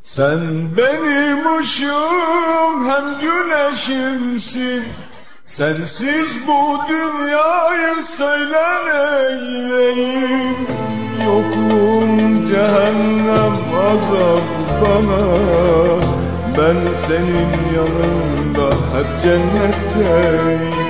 Sen benim ışığım hem güneşimsin. Sensiz bu dünyayı söyle neyleyim. Yokluğun cehennem azap bana. Ben senin yanında hep cennetteyim.